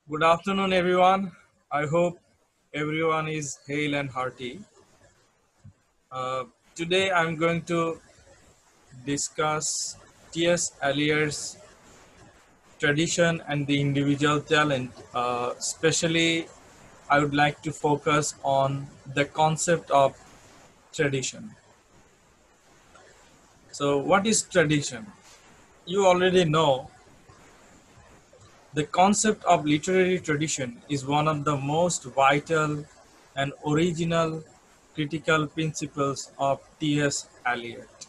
Good afternoon, everyone. I hope everyone is hale and hearty. Uh, Today, I'm going to discuss T.S. Eliot's tradition and the individual talent. Especially, I would like to focus on the concept of tradition. So, what is tradition? You already know the concept of literary tradition is one of the most vital and original critical principles of T.S. Eliot.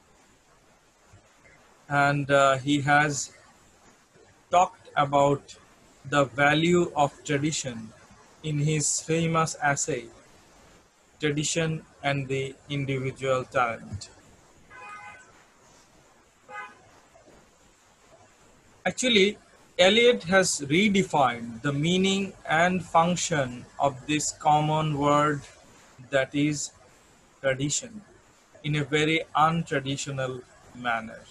And he has talked about the value of tradition in his famous essay, Tradition and the Individual Talent. Actually, Eliot has redefined the meaning and function of this common word that is tradition in a very untraditional manner.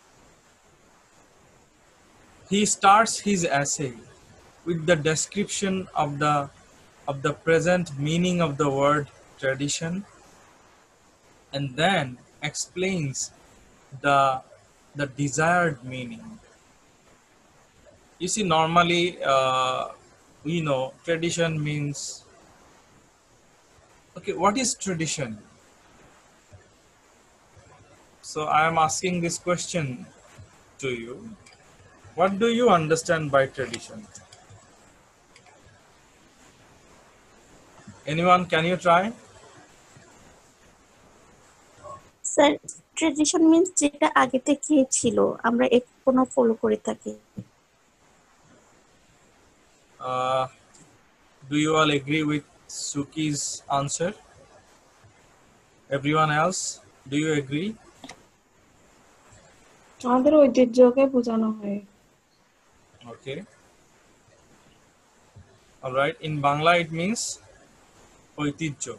He starts his essay with the description of the present meaning of the word tradition and then explains the the desired meaning. You see, normally we know tradition means, okay, what is tradition? So I am asking this question to you. What do you understand by tradition? Anyone, can you try? Sir tradition means যেটা আগে থেকে ছিল আমরা এখনো follow করে থাকি। Uh, do you all agree with Suki's answer? Everyone else, do you agree? আমাদের ঐতিহ্যকে বোঝানো হয়। Okay. All right. In Bangla, it means ঐতিহ্য.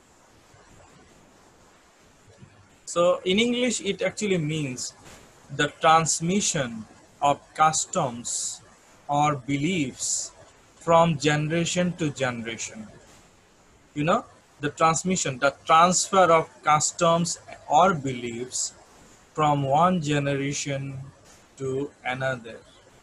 So in English, it actually means the transmission of customs or beliefs from generation to generation. You know, the transmission, the transfer of customs or beliefs from one generation to another.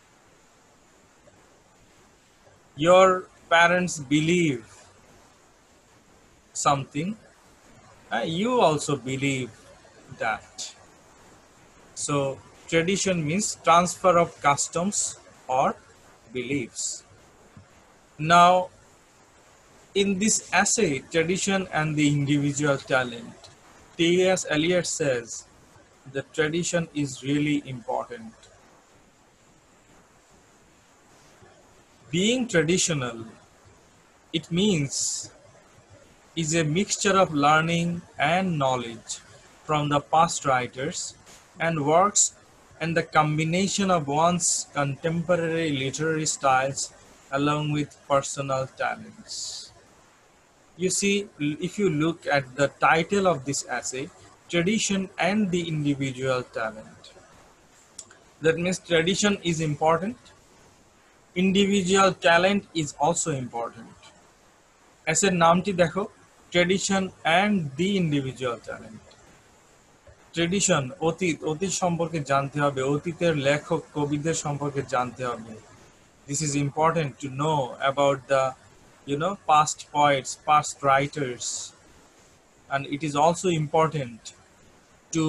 Your parents believe something, you also believe that. So tradition means transfer of customs or beliefs. Now, in this essay, Tradition and the Individual Talent, T.S. Eliot says the tradition is really important. Being traditional, it means is a mixture of learning and knowledge from the past writers and works and the combination of one's contemporary literary styles along with personal talents. You see, if you look at the title of this essay, Tradition and the Individual Talent, that means tradition is important, individual talent is also important. এসের নামটি দেখো, tradition and the individual talent. Tradition অতীত, অতীত সম্পর্কে জানতে হবে, অতীতের লেখক কবিদের সম্পর্কে জানতে হবে। This is important to know about the past poets, past writers, and it is also important to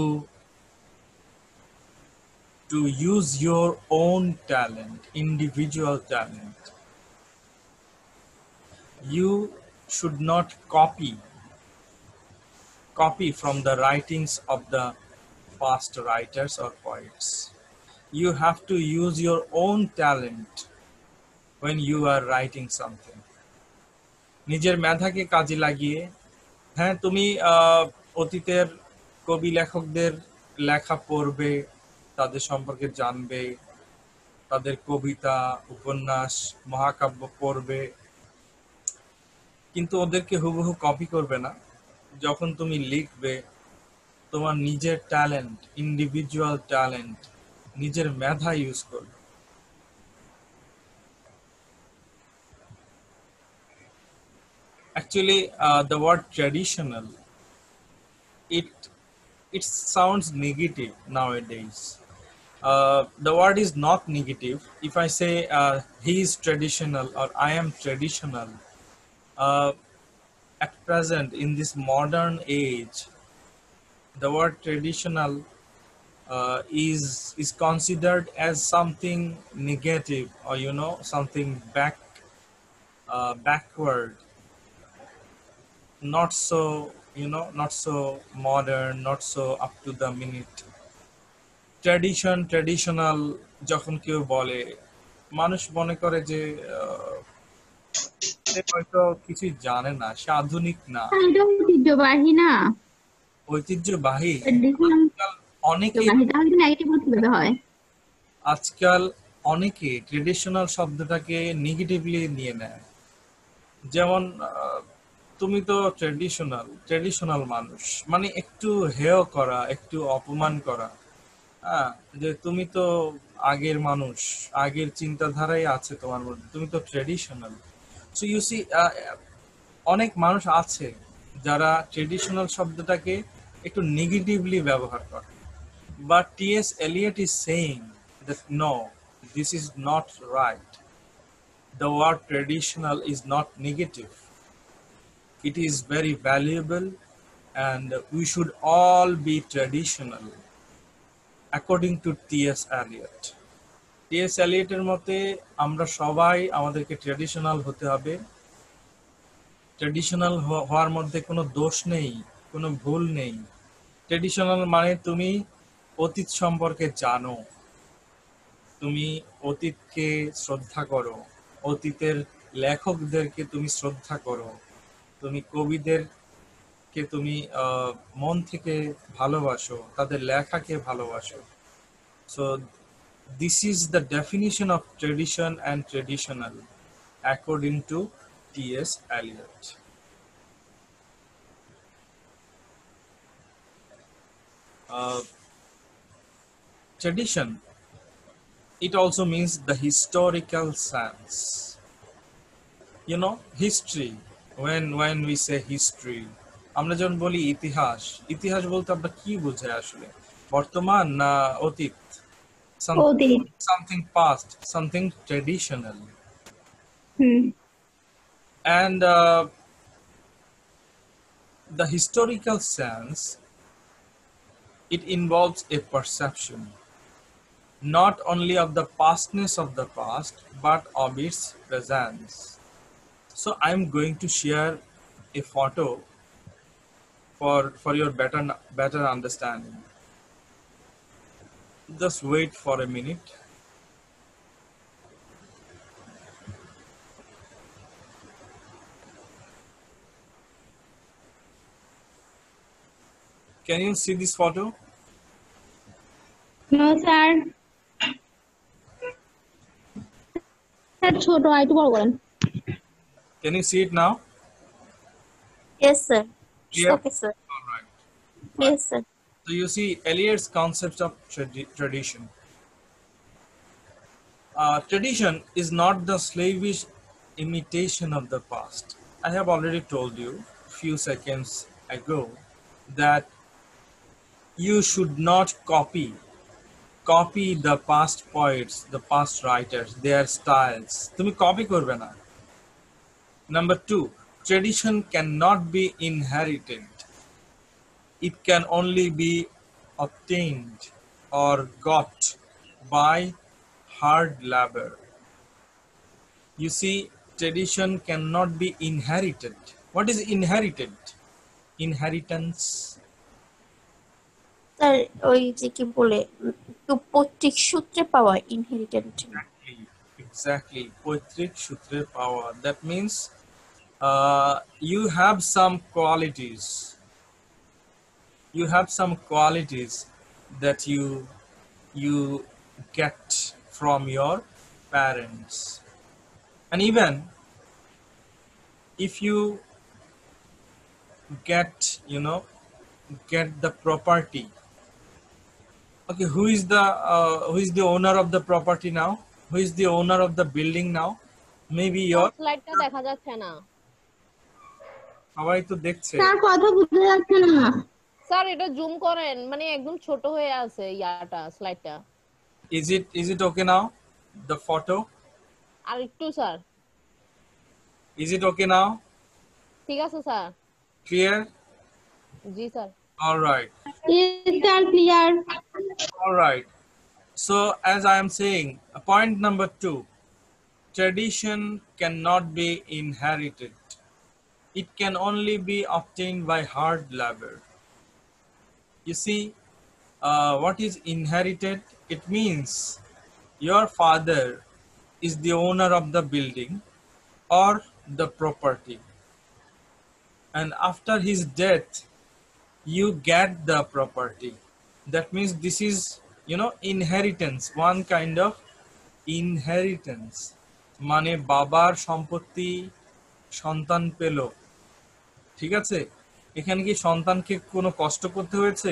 use your own talent, individual talent. You should not copy from the writings of the past writers or poets. You have to use your own talent when you are writing something. নিজের মেধাকে কাজে লাগিয়ে, হ্যাঁ, তুমি অতীতের কবি লেখকদের লেখা পড়বে, তাদের সম্পর্কে জানবে, তাদের কবিতা, উপন্যাস, মহাকাব্য পড়বে, কিন্তু ওদেরকে হুবহু কপি করবে না। যখন তুমি লিখবে, তোমার নিজের ট্যালেন্ট, ইন্ডিভিজুয়াল ট্যালেন্ট, নিজের মেধা ইউজ করবে। Actually, the word traditional, it it sounds negative nowadays. The word is not negative. If I say he is traditional or I am traditional, uh, at present in this modern age, the word traditional is considered as something negative, or something backward, not so not so modern, not so up to the minute. Traditional যখন কেউ বলে, মানুষ মনে করে যে সে হয়তো কিছুই জানে না, সে আধুনিক না, এটা ঐতিহ্যবাহী না, ঐতিহ্যবাহী। ট্রেডিশনাল আজকাল অনেকে ঐতিহ্যবাহী, তাহলে কি নেগেটিভ কিভাবে হয়? আজকাল অনেকে ট্রেডিশনাল শব্দটাকে নেগেটিভলি নিয়ে নেয়। যেমন তুমি তো ট্রেডিশনাল মানুষ, মানে একটু হেয় করা, একটু অপমান করা। হ্যাঁ, যে তুমি তো আগের মানুষ, আগের চিন্তাধারাই আছে তোমার মধ্যে, তুমি তো ট্রেডিশনাল। সো ইউ সি, অনেক মানুষ আছে যারা ট্রেডিশনাল শব্দটাকে একটু নেগেটিভলি ব্যবহার করে। But T S. Eliot is saying that no, this is not right. The word traditional is not negative. It is very valuable, and we should all be traditional according to T.S. Eliot. T.S. এলিয়টের মতে আমরা সবাই আমাদেরকে traditional হতে হবে। Traditional হওয়ার মধ্যে কোনো দোষ নেই, কোনো ভুল নেই। ট্রেডিশনাল মানে তুমি অতীত সম্পর্কে জানো, তুমি অতীতকে শ্রদ্ধা করো, অতীতের লেখকদেরকে তুমি শ্রদ্ধা করো, তুমি কবিদেরকে তুমি মন থেকে ভালোবাসো, তাদের লেখাকে ভালোবাসো। So this is the definition of tradition and traditional according to T.S. Eliot. Tradition, it also means the historical sense. History, when we say history, আমরা যখন বলি ইতিহাস, ইতিহাস বলতে আমরা কি বোঝাই আসলে? বর্তমান না অতীত? Something past, something traditional. And the historical sense, it involves a perception not only of the pastness of the past but of its presence. So I'm going to share a photo for your better understanding. Just wait for a minute. Can you see this photo? No, sir. ছোট, একটু বড় করেন। Can you see it now? Yes, sir. Clear? Okay, sir. All right. Yes, sir. So you see Eliot's concept of tradition. Tradition is not the slavish imitation of the past. I have already told you a few seconds ago that you should not copy the past poets, the past writers, their styles. Tumi copy korbe na. Number 2, tradition cannot be inherited. It can only be obtained or got by hard labor. You see, tradition cannot be inherited. What is inherited? Inheritance. Sir, ওই যে কি বলে, পৈতৃক সূত্রে পাওয়া, inherited. Exactly. Poitrik Sutre power. That means you have some qualities. You have some qualities that you get from your parents. And even if you get the property. Okay, who is the owner of the property now? Who is the owner of the building now? Maybe your স্লাইডটা দেখা যাচ্ছে না। সবাই তো দেখছে। তার কথা বুঝতে যাচ্ছে না। স্যার এটা জুম করেন, মানে একদম ছোট হয়ে আছে ইয়াটা, স্লাইডটা। Is it okay now? The photo? আর একটু sir. Is it okay now? ঠিক আছে স্যার। Clear? জি sir. All right. Sir clear. All right. So as I am saying, point number 2, tradition cannot be inherited. It can only be obtained by hard labor. You see, what is inherited? It means your father is the owner of the building or the property, and after his death you get the property. That means this is, inheritance, one kind of inheritance. মানে বাবার সম্পত্তি সন্তান পেল, ঠিক আছে? এখানে কি সন্তানকে কোনো কষ্ট করতে হয়েছে?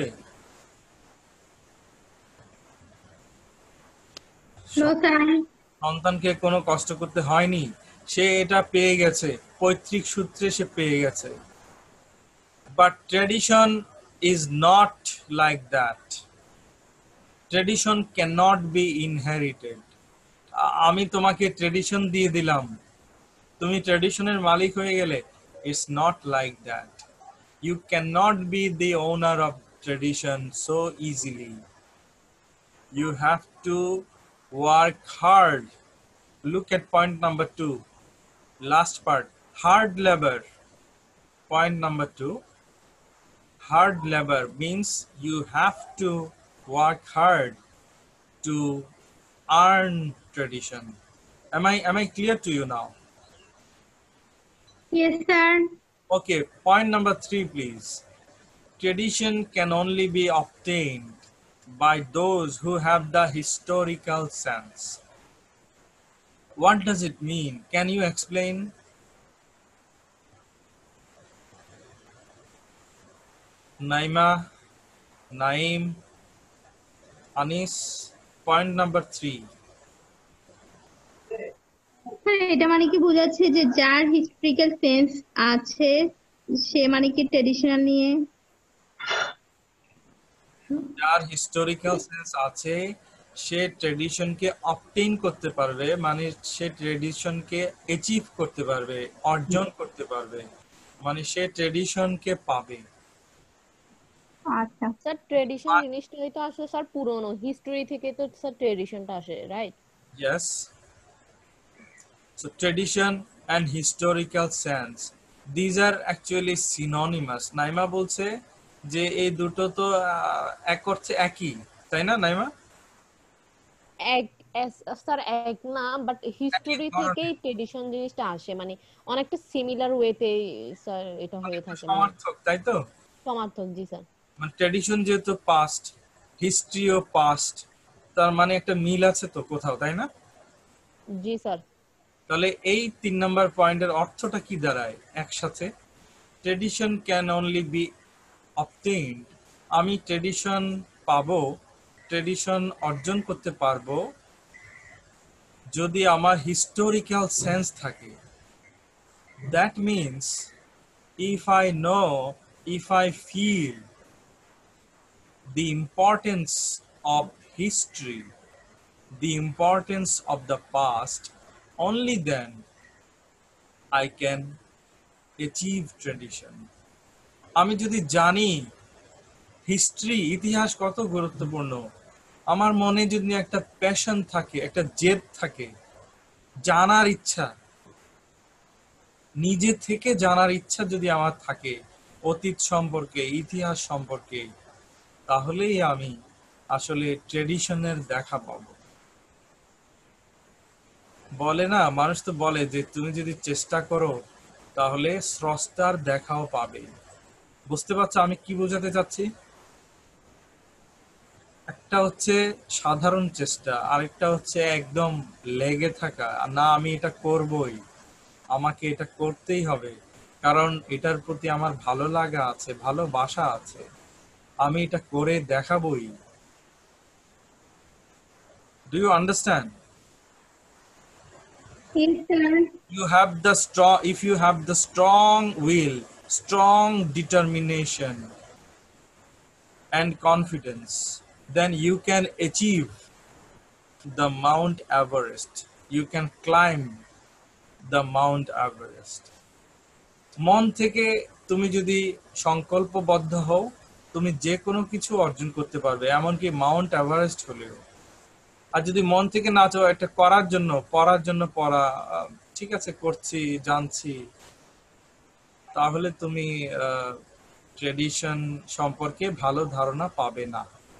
No sir. সন্তানকে কোনো কষ্ট করতে হয়নি, সে এটা পেয়ে গেছে, পৈতৃক সূত্রে সে পেয়ে গেছে। But tradition is not like that. Tradition cannot be inherited. আমি তোমাকে ট্রেডিশন দিয়ে দিলাম, তুমি ট্রেডিশনের মালিক হয়ে গেলে। It's not like that. You cannot be the owner of tradition so easily. You have to work hard. Look at point number 2, last part, hard labor. Point number 2, hard labor means you have to work hard to earn tradition. Am I clear to you now? Yes sir. Okay, point number 3, please. Tradition can only be obtained by those who have the historical sense. What does it mean? Can you explain? Naima, Naim, Anis, point number 3. হ্যাঁ, এটা মানে কি বোঝাচ্ছে যে যার historical sense আছে সে মানে কি ট্রেডিশনাল নিয়ে। যার হিস্টোরিক্যাল সেন্স আছে সে ট্রেডিশনকে অবটেইন করতে পারবে, মানে সে ট্রেডিশনকে অ্যাচিভ করতে পারবে, অর্জন করতে পারবে, মানে সে ট্রেডিশনকে পাবে। আচ্ছা স্যার ট্রেডিশন জিনিসটাই তো আসলে স্যার পুরনো হিস্টরি থেকে তো স্যার ট্রেডিশনটা আসে, right? Yes. So tradition and historical sense, these are actually synonymous. Naima বলছে যে এই দুটো তো এক অর্থে একই, তাই না নাইমা? এক স্যার এক না, বাট হিস্টোরি থেকেই ট্রেডিশন জিনিসটা আসে, মানে অনেকটা সিমিলার ওয়েতে স্যার এটা হয়ে থাকে, মানে সমার্থক, তাই তো? সমার্থক। জি স্যার। মানে ট্রেডিশন যেহেতু পাস্ট, হিস্ট্রিও পাস্ট, তার মানে একটা মিল আছে তো কোথাও, তাই না? জি স্যার। তাহলে এই 3 নম্বর পয়েন্টের অর্থটা কি দাঁড়ায় একসাথে? Tradition can only be obtained, আমি ট্রেডিশন পাবো, ট্রেডিশন অর্জন করতে পারবো যদি আমার হিস্টোরিক্যাল সেন্স থাকে। That means if I know, if I feel the importance of history, the importance of the past, only then I can achieve tradition. আমি যদি জানি হিস্ট্রি, ইতিহাস কত গুরুত্বপূর্ণ, আমার মনে যদি একটা প্যাশন থাকে, একটা জেদ থাকে, জানার ইচ্ছা, নিজে থেকে জানার ইচ্ছা যদি আমার থাকে অতীত সম্পর্কে, ইতিহাস সম্পর্কে, তাহলেই আমি আসলে ট্রেডিশনের দেখা পাবো। বলে না, মানুষ তো বলে যে তুমি যদি চেষ্টা করো তাহলে স্রষ্টার দেখাও পাবে। বুঝতে পারছো আমি কি বোঝাতে চাচ্ছি? একটা হচ্ছে সাধারণ চেষ্টা, আরেকটা হচ্ছে একদম লেগে থাকা, না আমি এটা করবই, আমাকে এটা করতেই হবে, কারণ এটার প্রতি আমার ভালো লাগা আছে, ভালোবাসা আছে, আমি এটা করে দেখাবই। Do you understand? Yes sir. You have the strong, if you have the strong will, strong determination and confidence, then you can achieve the Mount Everest. You can climb the Mount Everest. মন থেকে তুমি যদি সংকল্পবদ্ধ হও, তুমি যে কোনো কিছু অর্জন করতে পারবে, এমনকি মাউন্ট এভারেস্ট হলেও। আর যদি মন থেকে না চাও, একটা করার জন্য পড়া, ঠিক আছে করছি, জানছি, তাহলে তুমি ট্রেডিশন সম্পর্কে ভালো ধারণা পাবে না।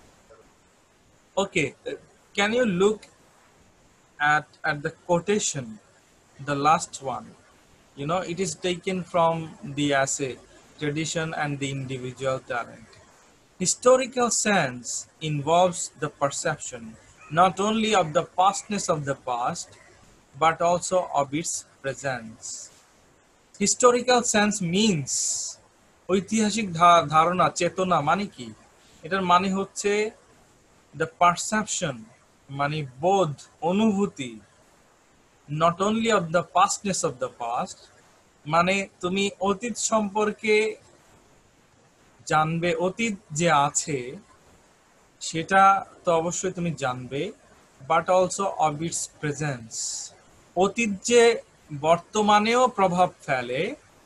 Okay, can you look at the quotation, the last one? You know, it is taken from the essay, Tradition and the Individual Talent. Historical sense involves the perception not only of the pastness of the past, but also of its presence. Historical sense means ঐতিহাসিক ধারণা, চেতনা মানে কি? এটার মানে হচ্ছে the perception, মানে বোধ, অনুভূতি, not only of the pastness of the past, মানে তুমি অতীত সম্পর্কে জানবে, অতীত যে আছে সেটা তো অবশ্যই তুমি জানবে, but also of its presence, অতীত যে বর্তমানেও প্রভাব ফেলে,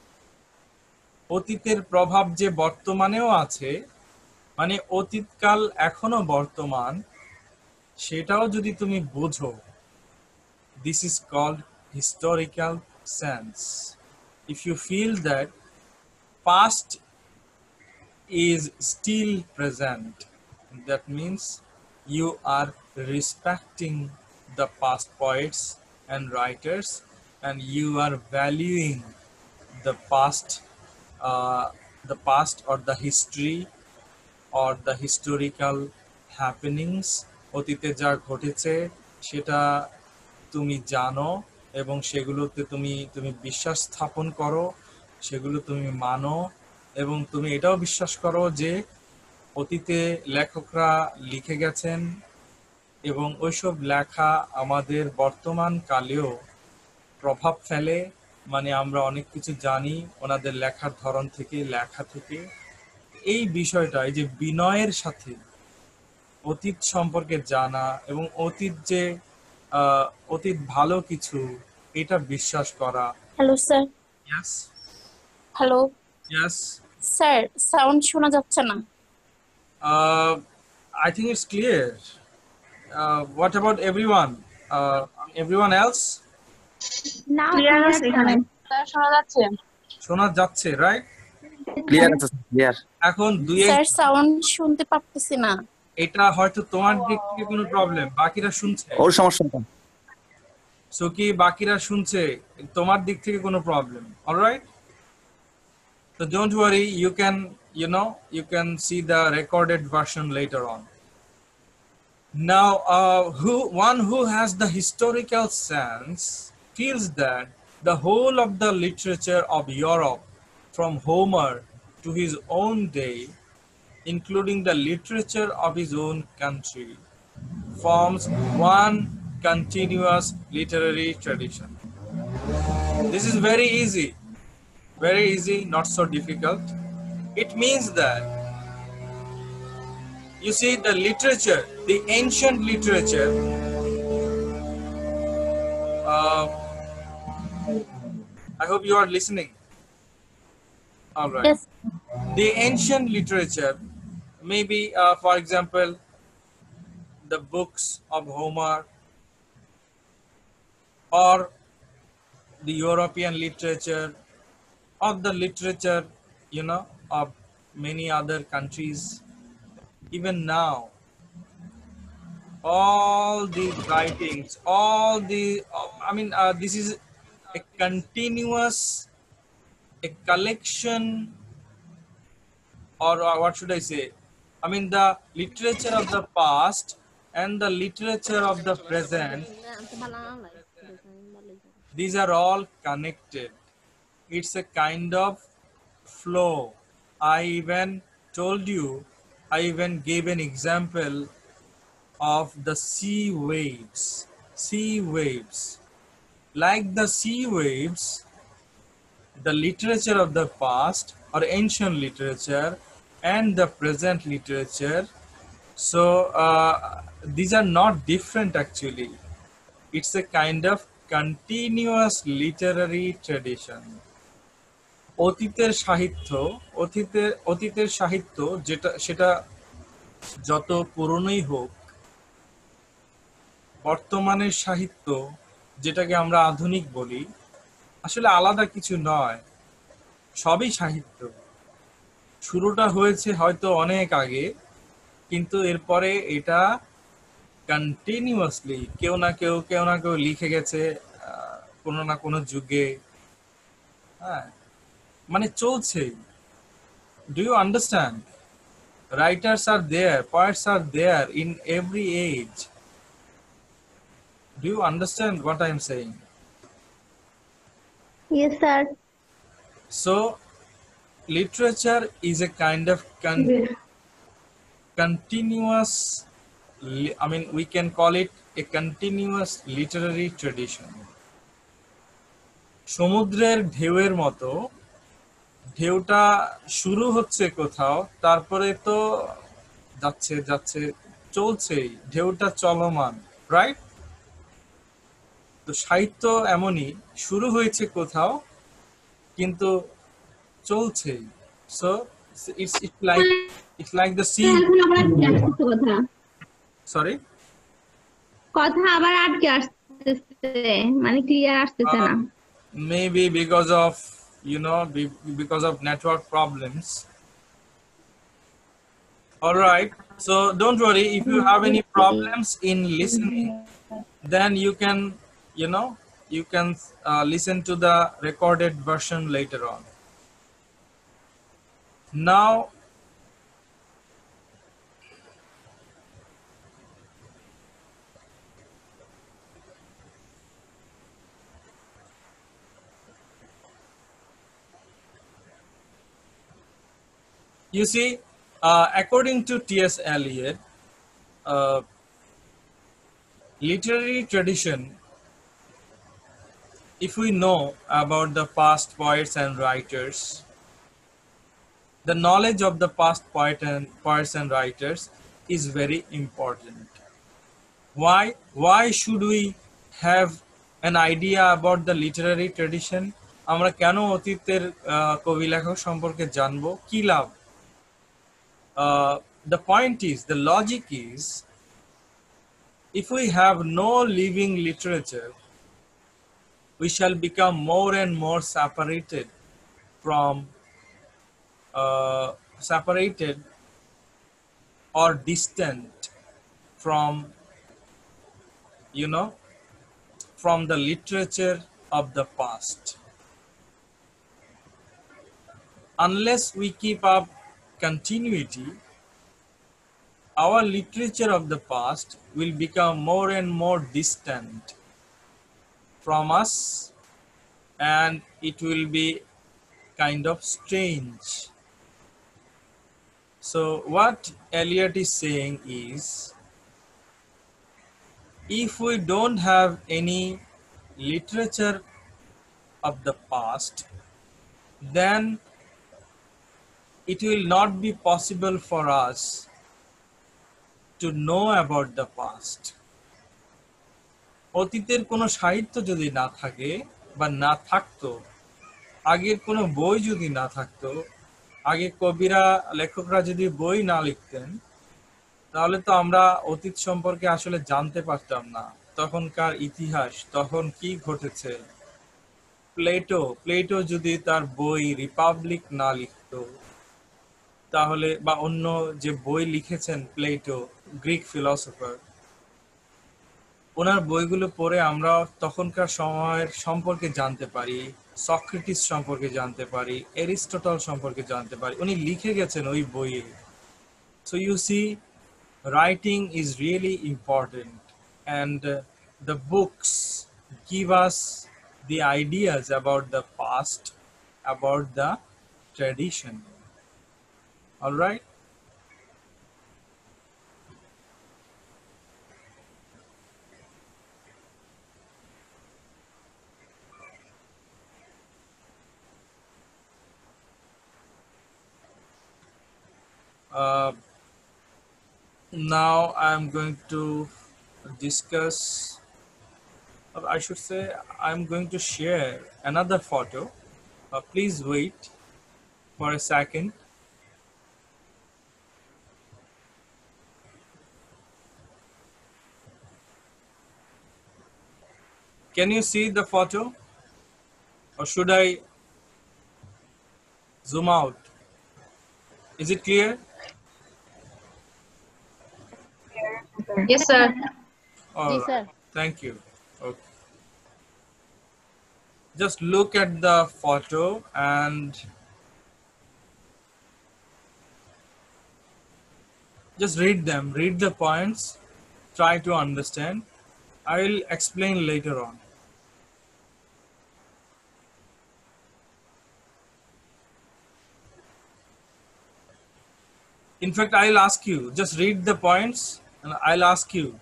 অতীতের প্রভাব যে বর্তমানেও আছে, মানে অতীতকাল এখনো বর্তমান, সেটাও যদি তুমি বোঝো, this is called historical sense. If you feel that past is still present, that means you are respecting the past poets and writers, and you are valuing the past or the history or the historical happenings. অতীতে যা ঘটেছে সেটা তুমি জানো এবং সেগুলোতে তুমি বিশ্বাস স্থাপন করো, সেগুলো তুমি মানো, এবং তুমি এটাও বিশ্বাস করো যে অতীতে লেখকরা লিখে গেছেন এবং ওইসব লেখা আমাদের বর্তমান কালেও প্রভাব ফেলে, মানে আমরা অনেক কিছু জানি ওনাদের লেখার ধরন থেকে, লেখা থেকে। এই বিষয়টা, এই যে বিনয়ের সাথে অতীত সম্পর্কে জানা এবং অতীত ভালো কিছু, এটা বিশ্বাস করা। Hello sir. Yes, hello yes. Sir, sound শোনা যাচ্ছে না। I think it's clear. What about everyone? Everyone else? না ক্লিয়ার আছে এখানে? শোনা যাচ্ছে, রাইট? ক্লিয়ার আছে, ক্লিয়ার। এখন স্যার সাউন্ড শুনতে পারতেছি না। এটা হয়তো তোমার দিক থেকে কোনো প্রবলেম, বাকিরা শুনছে। ওর সমস্যা না। সো কি বাকিরা শুনছে, তোমার দিক থেকে কোনো problem? Alright, so don't worry, you can see the recorded version later on. Now one who has the historical sense feels that the whole of the literature of Europe, from Homer to his own day, including the literature of his own country, forms one continuous literary tradition. This is very easy, not so difficult. It means that, you see, the literature, the ancient literature, I hope you are listening. All right. Yes. The ancient literature, maybe for example, the books of Homer, or the European literature, or the literature, of many other countries. Even now, all the writings, this is a continuous, a collection, or what should I say? The literature of the past and the literature of the present, these are all connected. It's a kind of flow. I even gave an example of the sea waves. Like the sea waves, the literature of the past or ancient literature and the present literature. So these are not different actually. It's a kind of continuous literary tradition. অতীতের সাহিত্য, অতীতের সাহিত্য যেটা সেটা যত পুরনোই হোক, বর্তমানের সাহিত্য যেটাকে আমরা আধুনিক বলি, আসলে আলাদা কিছু নয়, সবই সাহিত্য। শুরুটা হয়েছে হয়তো অনেক আগে, কিন্তু এরপরে এটা কন্টিনিউয়াসলি কেউ না কেউ লিখে গেছে কোনো না কোনো যুগে। হ্যাঁ, মানে চলছেই। Do you understand? Writers are there, poets are there in every age. Do you understand what I am saying? Yes, sir. So, literature is a kind of continuous, I mean, we can call it a continuous literary tradition. সমুদ্রের ঢেউয়ের মতো, ঢেউটা শুরু হচ্ছে কোথাও, তারপরে তো যাচ্ছে যাচ্ছে, চলছেই, ঢেউটা চলমান, রাইট? তো সাহিত্য এমনই, শুরু হয়েছে কোথাও কিন্তু চলছেই। So it's like the sea. এখন আবার আটকে আসতেছে কথা। Sorry? কথা আবার আটকে আসতেছে, মানে ক্লিয়ার আসতেছে না। Maybe because of, because of network problems. All right. So don't worry. If you have any problems in listening, then you can, listen to the recorded version later on. Now, you see, according to T.S. Eliot, literary tradition, if we know about the past poets and writers, the knowledge of the past poets and writers is very important. Why? Why should we have an idea about the literary tradition? আমরা কেন অতীতের কবি লেখক সম্পর্কে জানবো? কি লাভ? The point is, the logic is, if we have no living literature, we shall become more and more separated or distant from, from the literature of the past. Unless we keep up continuity, our literature of the past will become more and more distant from us, and it will be kind of strange. So what Eliot is saying is, if we don't have any literature of the past, then it will not be possible for us to know about the past. অতীতের কোনো সাহিত্য যদি না থাকে বা না থাকতো, আগের কোনো বই যদি না থাকতো, আগে কবিরা লেখকরা যদি বই না লিখতেন, তাহলে তো আমরা অতীত সম্পর্কে আসলে জানতে পারতাম না। তখনকার ইতিহাস, তখন কি ঘটেছে। প্লেটো যদি তার বই রিপাবলিক না লিখতো, তাহলে, বা অন্য যে বই লিখেছেন প্লেটো, গ্রিক ফিলসফার, ওনার বইগুলো পড়ে আমরা তখনকার সময়ের সম্পর্কে জানতে পারি, সক্রেটিস সম্পর্কে জানতে পারি, এরিস্টটল সম্পর্কে জানতে পারি, উনি লিখে গেছেন ওই বইয়ে। So you see, writing is really important, and the books give us the ideas about the past, about the tradition. All right? Uh, Now I'm going to discuss, or I should say, I'm going to share another photo. Please wait for a second. Can you see the photo, or should I zoom out? Is it clear? Yes, sir. All জি right. Sir Thank you. Okay. Just look at the photo and just read them. Read the points. Try to understand. I will explain later on. In fact, I'll ask you, just read the points and I'll ask you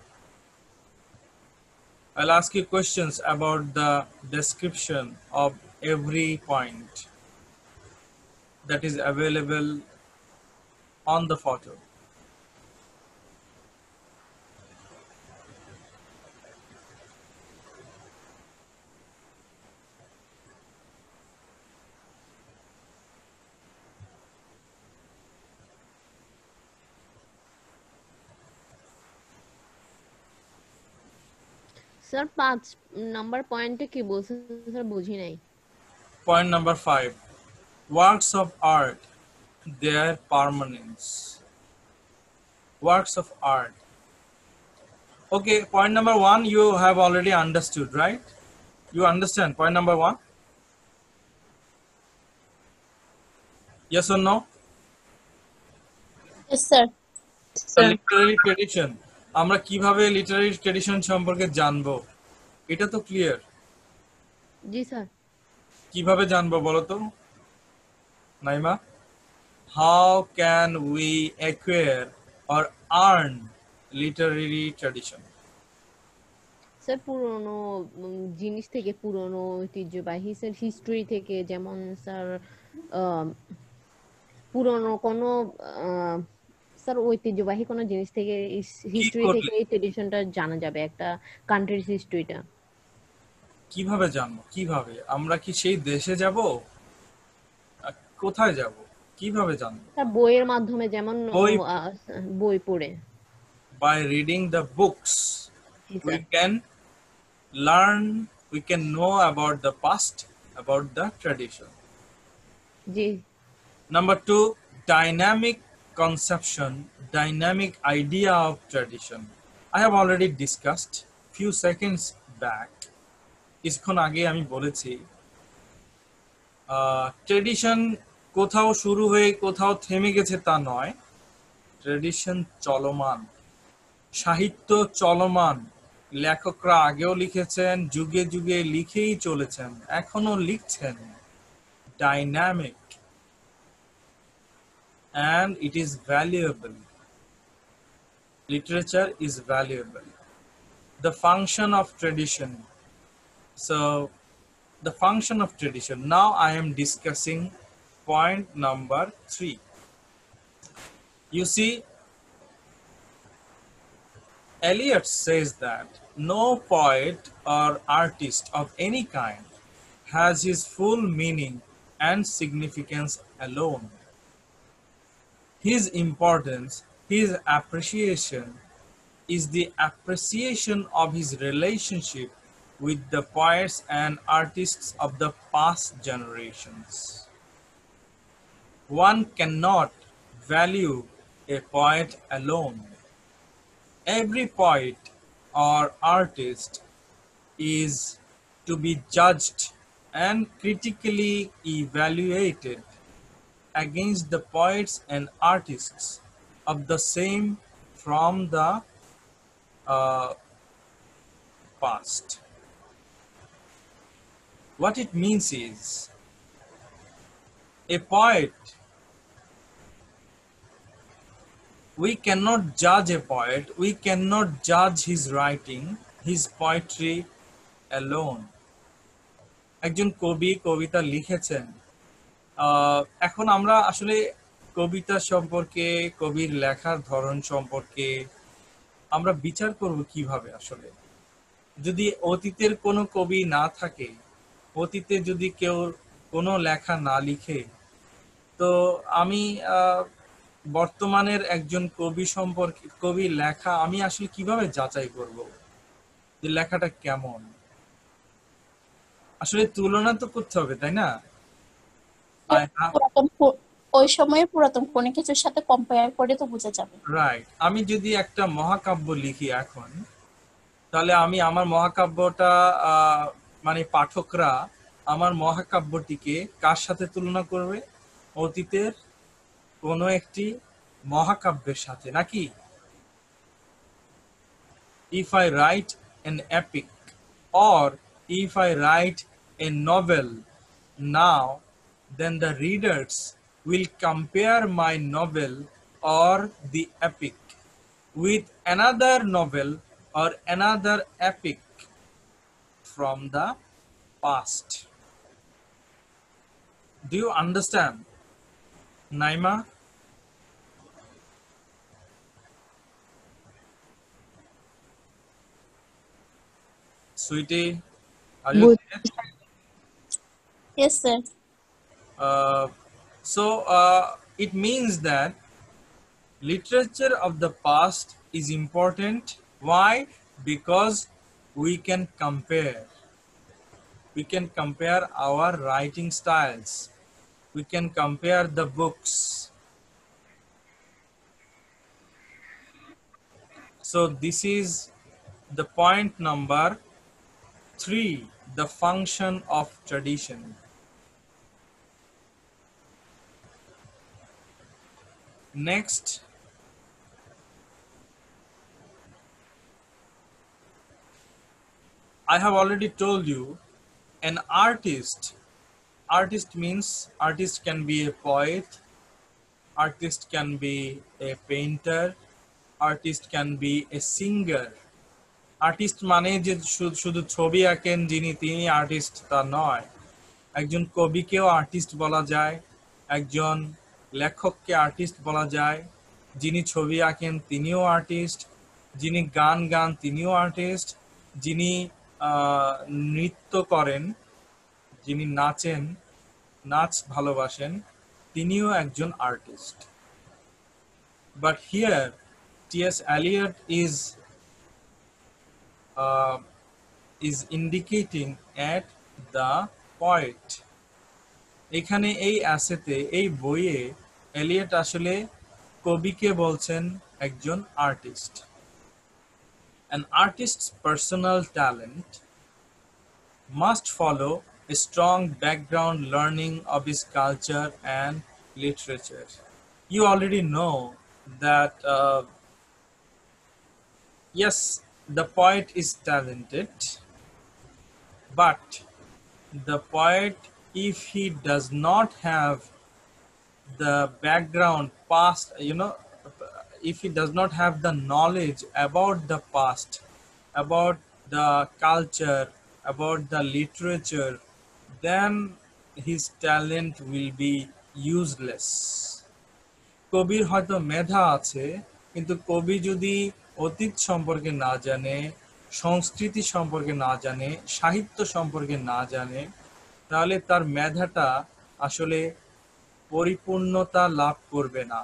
questions about the description of every point that is available on the photo. Sir 5 number পয়েন্টে কি বলছেন sir বুঝি নাই Point number 5, works of art, their permanence. Works of art. Okay, point number 1 you have already understood, right? You understand point number 1? Yes or no? Yes, sir. Literary tradition, আমরা কিভাবে Literary tradition সম্পর্কে জানবো, এটা তো clear. জি sir কিভাবে জানবো বলো তো Naima? How can we acquire or earn literary tradition? Sir পুরনো জিনিস থেকে, পুরনো ঐতিহ্যবাহী স্যার হিস্ট্রি থেকে, যেমন স্যার পুরনো কোনো স্যার ঐতিহ্যবাহী কোনো জিনিস থেকে, হিস্ট্রি করলে? থেকে এই ট্রেডিশনটা জানা যাবে, একটা কান্ট্রির হিস্ট্রিটা। কিভাবে জানবো? কিভাবে? আমরা কি সেই দেশে যাব? কোথায় যাব? কিভাবে জানবো? স্যার বইয়ের মাধ্যমে, যেমন বই- বই পড়ে। By reading the books, জি we sir can learn, we can know about the past, about the tradition. জি Number 2, dynamic conception, dynamic idea of tradition. I have already discussed few seconds back. কিছুক্ষণ আগে আমি বলেছি tradition কোথাও শুরু হয়ে কোথাও থেমে গেছে তা নয়, ট্রেডিশন চলমান, সাহিত্য চলমান, লেখকরা আগেও লিখেছেন, যুগে যুগে লিখেই চলেছেন, এখনো লিখছেন। Dynamic and it is valuable. Literature is valuable. The function of tradition. So, the function of tradition. Now I am discussing point number 3. You see, Eliot says that no poet or artist of any kind has his full meaning and significance alone. His importance, his appreciation is the appreciation of his relationship with the poets and artists of the past generations. One cannot value a poet alone. Every poet or artist is to be judged and critically evaluated against the poets and artists of the same from the past. What it means is, a poet, we cannot judge a poet, we cannot judge his writing, his poetry alone. একজন কবি কবিতা লিখেছেন, এখন আমরা আসলে কবিতা সম্পর্কে, কবির লেখার ধরন সম্পর্কে আমরা বিচার করব কিভাবে আসলে? যদি অতীতের কোনো কবি না থাকে, অতীতে যদি কেউ কোনো লেখা না লিখে, তো আমি বর্তমানের একজন কবি সম্পর্কে, কবির লেখা আমি আসলে কিভাবে যাচাই করব যে লেখাটা কেমন? আসলে তুলনা তো করতে হবে, তাই না? ওই সময়ে পুরাতন কোনো কিছুর সাথে কম্পেয়ার করে তো বোঝা যাবে। রাইট। আমি যদি একটা মহাকাব্য লিখি এখন, তাহলে আমি আমার মহাকাব্যটা মানে পাঠকরা আমার মহাকাব্যটিকে কার সাথে তুলনা করবে? অতীতের কোনো একটি মহাকাব্যের সাথে, নাকি? If I write an epic or if I write a novel now, then the readers will compare my novel or the epic with another novel or another epic from the past. Do you understand, Naima? Sweetie, are you there? Yes, sir. So it means that literature of the past is important. Why? Because we can compare. We can compare our writing styles. We can compare the books. So this is the point number 3, the function of tradition. Next, I have already told you, an artist means artist can be a poet, artist can be a painter, artist can be a singer. Artist মানে যে শুধু ছবি আঁকেন যিনি, তিনি artist তা নয়। একজন কবিকেও আর্টিস্ট বলা যায়, একজন লেখককে আর্টিস্ট বলা যায়। যিনি ছবি আঁকেন তিনিও আর্টিস্ট, যিনি গান গান তিনিও আর্টিস্ট, যিনি নৃত্য করেন, যিনি নাচেন, নাচ ভালোবাসেন, তিনিও একজন artist. But here T.S. Eliot is indicating at the poet. এখানে এই অ্যাসেতে, এই বইয়ে এলিয়ট আসলে কবিকে বলছেন একজন artist. An artist's personal talent must follow a strong background learning of his culture and literature. You already know that yes, the poet is talented, but the poet, if he does not have the background past, if he does not have the knowledge about the past, about the culture, about the literature, then his talent will be useless. কবির হয়তো মেধা আছে, কিন্তু কবি যদি অতীত সম্পর্কে না জানে, সংস্কৃতি সম্পর্কে না জানে, সাহিত্য সম্পর্কে না জানে, তাহলে তার মেধাটা আসলে পরিপূর্ণতা লাভ করবে না।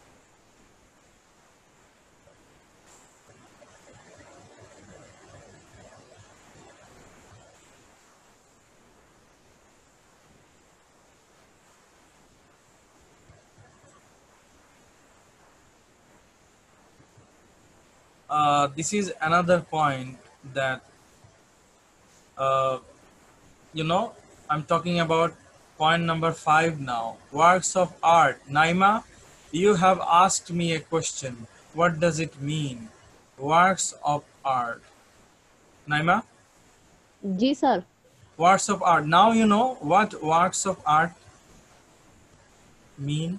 This is another point that I'm talking about point number 5 now. Works of art. Naima, you have asked me a question. What does it mean? Works of art. Naima? জি sir. Works of art. Now you know what works of art mean?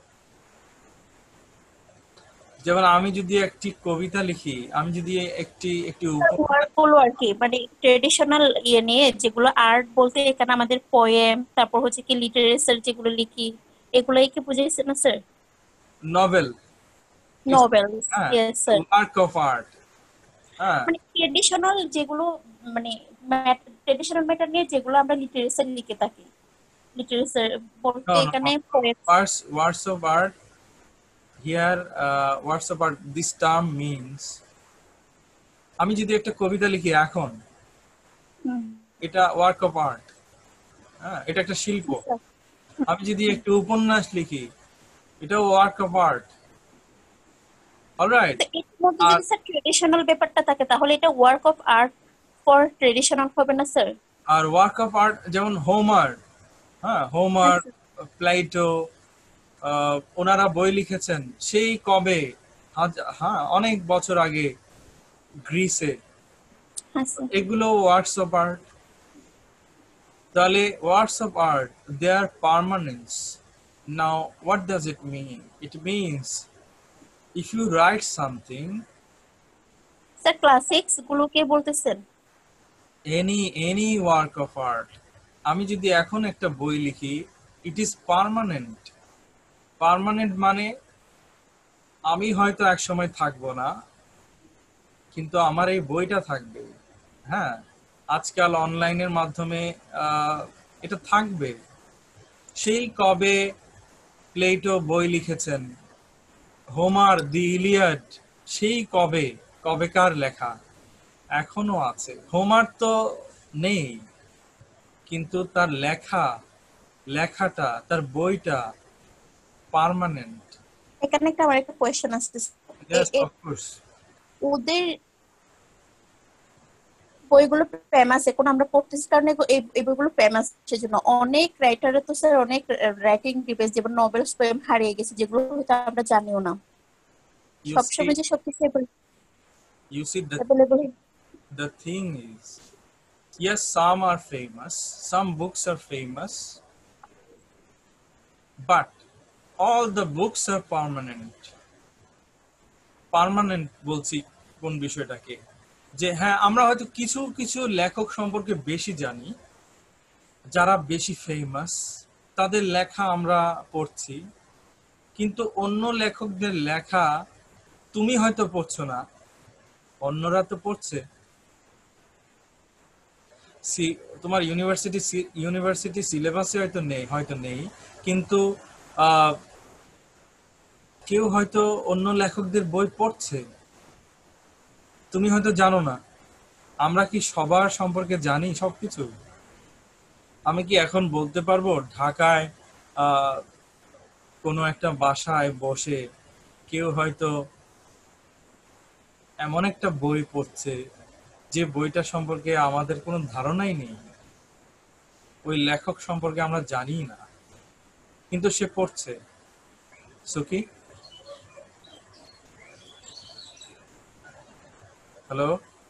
যেমন আমি যদি একটি কবিতা লিখি, আমি যদি একটি ওয়ার্কগুলো আর কি, মানে ট্রেডিশনাল ইয়ে নিয়ে যেগুলো আর্ট বলতে এখানে আমাদের পোয়েম, তারপর হচ্ছে কি লিটারেচার যেগুলো লিখি, এগুলোই কি বুঝাইছে না sir? novel. It's novels, yes a sir. work of art. মানে ট্রেডিশনাল যেগুলো, মানে ট্রেডিশনাল ম্যাটার নিয়ে যেগুলো আমরা লিটারেচার লিখে থাকি, লিটারেচার বলতে No, no, এখানে no. poets, Works of art here, works of art, this term means আমি যদি একটা কবিতা লিখি এখন, হুম, এটা ওয়ার্ক অফ আর্ট। এটা একটা শিল্প। আচ্ছা। আমি যদি একটা উপন্যাস লিখি, এটা ওয়ার্ক অফ আর্ট। অলরাইট। তো এর মধ্যে আর যদি স্যার ট্রেডিশনাল ব্যাপারটা থাকে তাহলে এটা work of art for traditional হবে না স্যার? আর ওয়ার্ক অফ আর্ট যেমন হোমার, হোমার, প্লেটো, ওনারা বই লিখেছেন সেই কবে, অনেক বছর আগে গ্রিসে। হ্যাঁ স্যার। এগুলো ওয়ার্কস অফ আর্ট। তাহলে works of art, their permanence. Now what does it mean? It means if you write something, sir classics গুলোকে বলতেছেন? any work of art, আমি যদি এখন একটা বই লিখি, it is permanent. পার্মানেন্ট মানে আমি হয়তো এক সময় থাকবো না, কিন্তু আমার এই বইটা থাকবে। হ্যাঁ, আজকাল অনলাইনের মাধ্যমে এটা থাকবে। সেই কবে প্লেটো বই লিখেছেন, হোমার দি ইলিয়াড সেই কবেকার লেখা এখনো আছে। হোমার তো নেই, কিন্তু তার লেখাটা, তার বইটা পার্মানেন্ট। এখানে আমার একটা কোয়েশ্চেন আসছে। Yes, of course. ওদের বইগুলো ফেমাস, এখন আমরা পড়তেছি কারণ এই বইগুলো ফেমাস, সেজন্য অনেক রাইটারের তো স্যার অনেক রাইটিং ডিবেস, যেমন নোবেলস পোয়েম হারিয়ে গেছে যেগুলো হয়তো আমরা জানিও না। You সবসময় যে সবকিছু see, available. the thing is, yes, some are famous, some books are famous, but all the books are permanent. Permanent বলছি কোন বিষয়টাকে, যে হ্যাঁ আমরা হয়তো কিছু কিছু লেখক সম্পর্কে বেশি জানি, যারা বেশি ফেমাস, তাদের লেখা আমরা পড়ছি, কিন্তু অন্য লেখকদের লেখা তুমি হয়তো পড়ছো না, অন্যরা তো পড়ছে। তোমার ইউনিভার্সিটি সিলেবাসে হয়তো নেই, কিন্তু কেউ হয়তো অন্য লেখকদের বই পড়ছে, তুমি হয়তো জানো না। আমরা কি সবার সম্পর্কে জানি সবকিছু? আমি কি এখন বলতে পারবো ঢাকায় কোনো একটা বাসায় বসে কেউ হয়তো এমন একটা বই পড়ছে যে বইটা সম্পর্কে আমাদের কোনো ধারণাই নেই, ওই লেখক সম্পর্কে আমরা জানি না, কিন্তু সে পড়ছে। সুকি, হ্যালো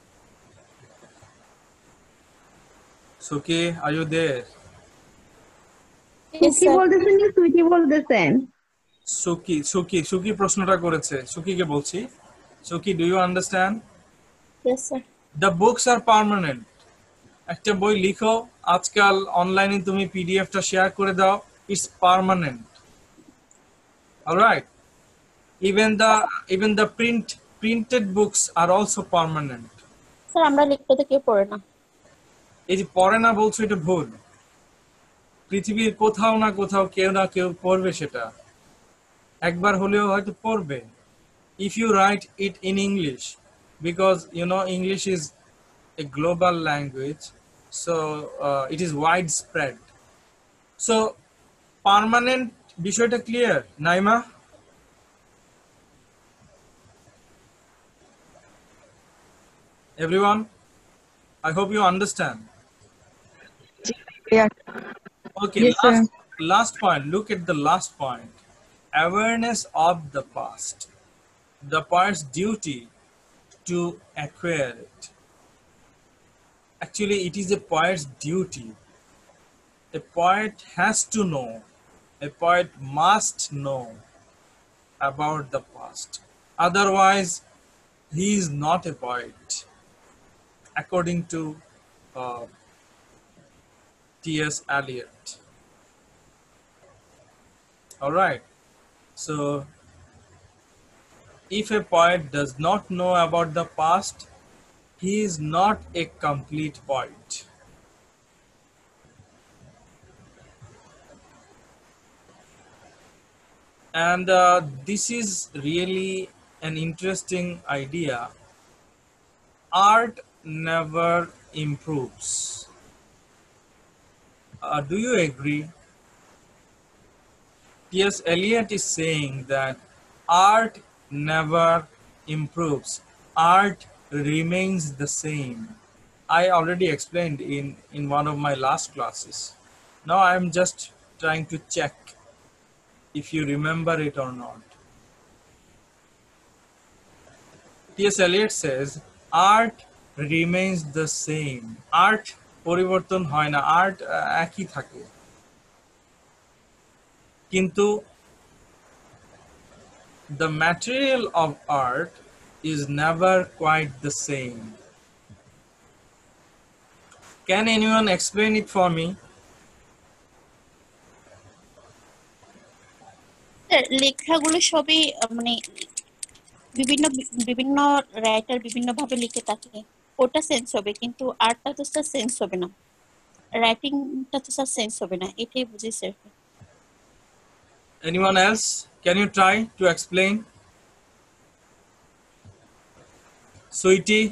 সুকি, আর ইউ দেয়ার? কি বলতেছেন কি সুইটি বলতেছেন? সুকি প্রশ্নটা করেছে, সুকিকে বলছি। সুকি, do you understand? Yes sir. The books are permanent. একটা বই লিখো, আজকাল অনলাইনে তুমি পিডিএফটা শেয়ার করে দাও, it's permanent. Alright, even the printed books are also permanent. Sir আমরা লিখতে তো কেউ পড়ে না। এই যে পড়ে না বলছো, এটা ভুল। পৃথিবীর কোথাও না কোথাও কেউ না কেউ পড়বে, সেটা একবার হলেও হয়তো পড়বে। If you write it in English, because English is a global language, so it is widespread. So permanent বিষয়টা clear, Naima? Everyone, I hope you understand. Clear. Okay, Yes, sir. last point. Look at the last point. Awareness of the past. The poet's duty to acquire it. Actually, it is a poet's duty. A poet has to know, a poet must know about the past. Otherwise, he is not a poet, according to T.S. Eliot. All right. So If a poet does not know about the past, he is not a complete poet. And this is really an interesting idea. Art never improves. Do you agree? T.S. Eliot is saying that art never improves. Art remains the same. I already explained in one of my last classes. Now I'm just trying to check if you remember it or not. T.S. Eliot says, art remains the same. Art পরিবর্তন হয় না, art একই থাকে। কিন্তু the material of art is never quite the same. Can anyone explain it for me? লেখাগুলো সবই মানে বিভিন্ন বিভিন্ন রাইটার বিভিন্ন ভাবে লিখে থাকে, ওটা সেন্স হবে, কিন্তু আর্টটা তো স্যার সেন্স হবে না, রাইটিংটা তো স্যার সেন্স হবে না, এটাই বুঝি sir. Anyone else? Can you try to explain? Sweetie?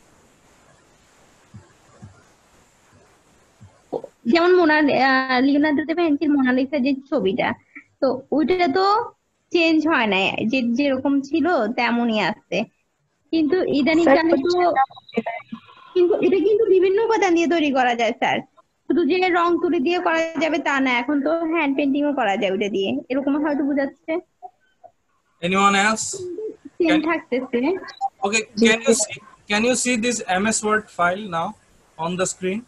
যেমন লিওনার্দো দা ভিঞ্চির মোনালিসা যে ছবিটা, তো ওইটা তো চেঞ্জ হয় না, যে যেরকম ছিল তেমনই আছে, কিন্তু ইদানিং কালে তো কিন্তু এটা কিন্তু বিভিন্ন উপাদান দিয়ে তৈরি করা যায় স্যার, শুধু যে রং তুলি দিয়ে করা যাবে তা না, এখন তো হ্যান্ড পেন্টিং ও করা যায় ওটা দিয়ে, এরকম হয়তো বোঝাচ্ছে। Anyone else? সেম থাকতেছে। Okay, can you see this MS Word file now on the screen?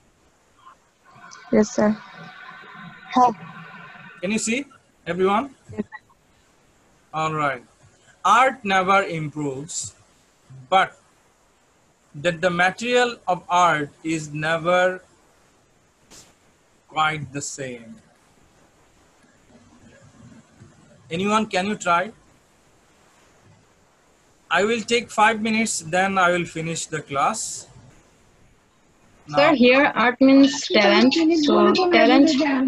Yes, sir. Can you see, everyone? All right. Art never improves, but that the material of art is never quite the same. Anyone, can you try? I will take 5 minutes, then I will finish the class. Sir, Now, here art means talent. So talent.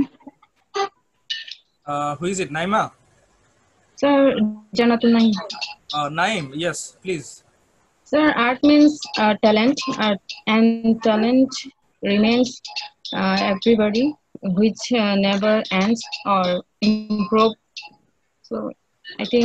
who is it? Naima? Sir, Jonathan Naim. Naim, yes, please. Sir, art means talent, and talent remains everybody, which never ends or improve. So I think.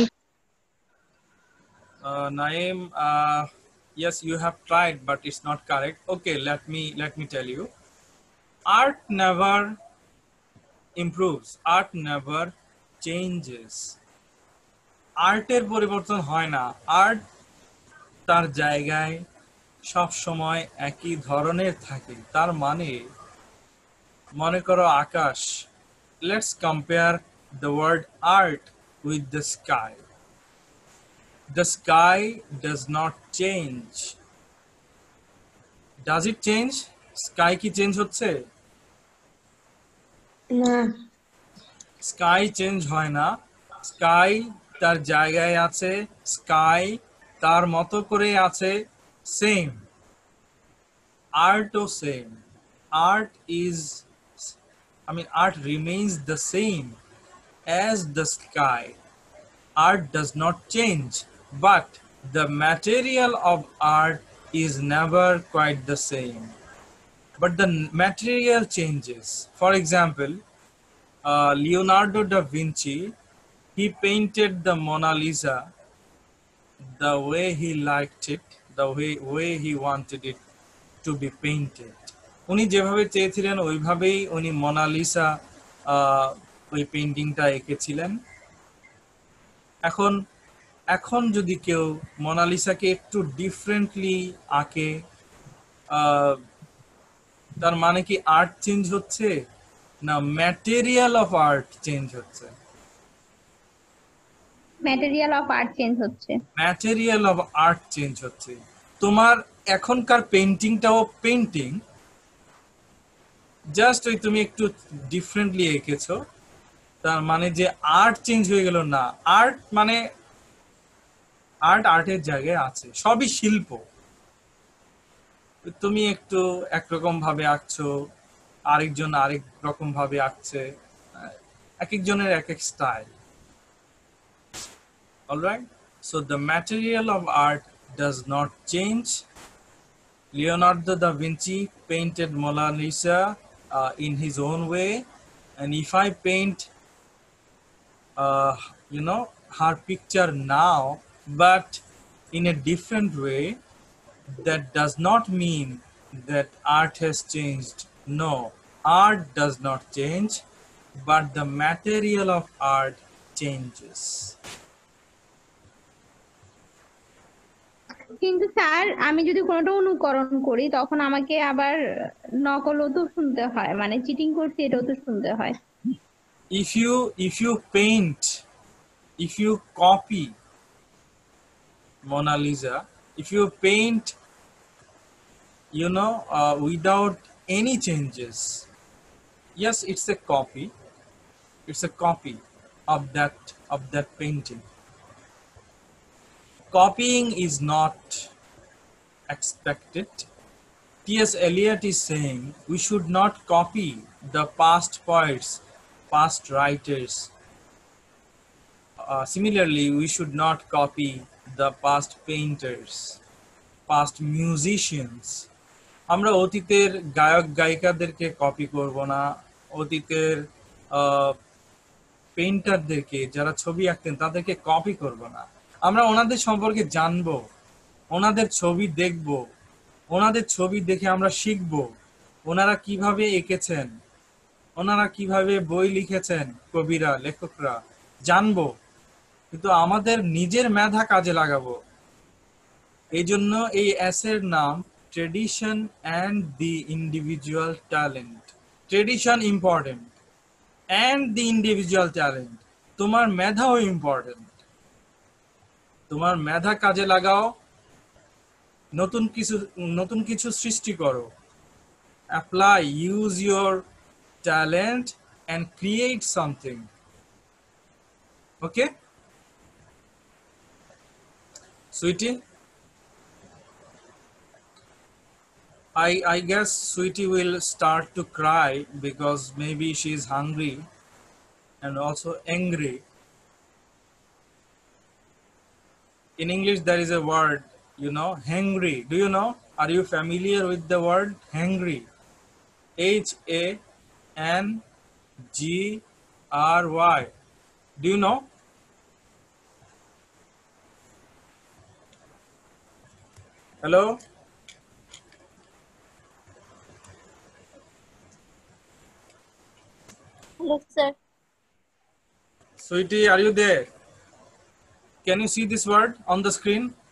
Naim, yes, you have tried, but it's not correct. Okay, let me tell you. Art never improves. Art never changes. আর্টের পরিবর্তন হয় না। Art তার জায়গায় সব সময় একই ধরনের থাকে। তার মানে মনে করো আকাশ। Let's compare the word art with the sky. The sky does not change. Does it change? Sky কি চেঞ্জ হচ্ছে? না। Sky চেঞ্জ হয় না। Sky তার জায়গায় আছে। Sky তার মতো করে আছে। Same. Art O same. Art remains the same as the sky. Art does not change, but the material of art is never quite the same. But the material changes. For example, Leonardo da Vinci, he painted the Mona Lisa the way he liked it, the way he wanted it to be painted. উনি যেভাবে চেয়েছিলেন ওইভাবেই উনি Mona Lisa ওই পেইন্টিংটা এঁকেছিলেন। এখন যদি কেউ মোনালিসাকে একটু ডিফারেন্টলি আঁকে, তার মানে কি আর্ট চেঞ্জ হচ্ছে না ম্যাটেরিয়াল অফ আর্ট চেঞ্জ হচ্ছে? ম্যাটেরিয়াল অফ আর্ট চেঞ্জ হচ্ছে। ম্যাটেরিয়াল অফ আর্ট চেঞ্জ হচ্ছে। তোমার এখনকার পেইন্টিংটাও পেইন্টিং, জাস্ট ওই তুমি একটু ডিফারেন্টলি এঁকেছো, তার মানে যে আর্ট চেঞ্জ হয়ে গেল না। আর্ট মানে আর্ট আর্টের জায়গায় আছে, সবই শিল্প। তুমি একটু একরকম ভাবে আঁকছো, আরেকজন আরেক রকম ভাবে আঁকছে, এক একজনের এক এক style. Alright, so the material of art does not change. Leonardo da Vinci painted Mona Lisa in his own way, and if I paint her picture now but in a different way, that does not mean that art has changed. No, art does not change, but the material of art changes. কিন্তু sir আমি যদি কোনোটা অনুকরণ করি তখন আমাকে আবার নকলও তো শুনতে হয়, মানে চিটিং করছি এটাও তো শুনতে হয়। If you paint, if you copy Mona Lisa, if you paint without any changes, yes, it's a copy, it's a copy of that painting. Copying is not expected. T.S. Eliot is saying we should not copy the past poets, past writers. Similarly, we should not copy the past painters, past musicians. আমরা অতীতের গায়ক গায়িকাদেরকে copy করব না, অতীতের পেইন্টারদেরকে যারা ছবি আঁকতেন তাদেরকে copy করব না। আমরা ওনাদের সম্পর্কে জানবো, ওনাদের ছবি দেখব, ওনাদের ছবি দেখে আমরা শিখব ওনারা কিভাবে এঁকেছেন, ওনারা কিভাবে বই লিখেছেন, কবিরা লেখকরা জানবো, কিন্তু আমাদের নিজের মেধা কাজে লাগাবো। এই জন্য এই এসের নাম tradition and the individual talent. Tradition important and the individual talent. তোমার মেধাও ইম্পর্টেন্ট, তোমার মেধা কাজে লাগাও, নতুন কিছু সৃষ্টি করো। Apply, use your talent and create something. Okay sweetie, I guess Sweetie will start to cry because maybe she is hungry and also angry. In English there is a word, hangry. Do you know? Are you familiar with the word hangry? H-A-N-G-R-Y. Do you know? Hello? Hello, sir. Sweetie, are you there? Can you see this word on the screen?